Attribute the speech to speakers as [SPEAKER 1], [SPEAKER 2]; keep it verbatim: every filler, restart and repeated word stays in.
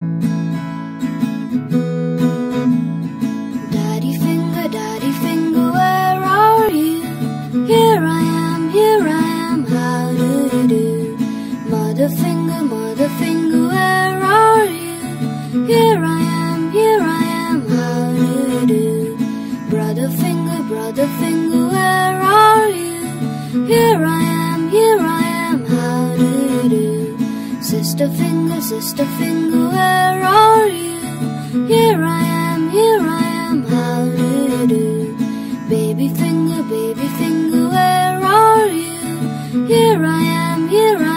[SPEAKER 1] Daddy finger, daddy finger, where are you? Here I am, here I am, how do you do? Mother finger, mother finger, where are you? Here I am, here I am, how do you do? Brother finger, brother finger, where are you? Here I am, here I am, how do you do? Sister finger, sister finger, where are you? Here I am, here I am, how do you do? Baby finger, baby finger, where are you? Here I am, here I am.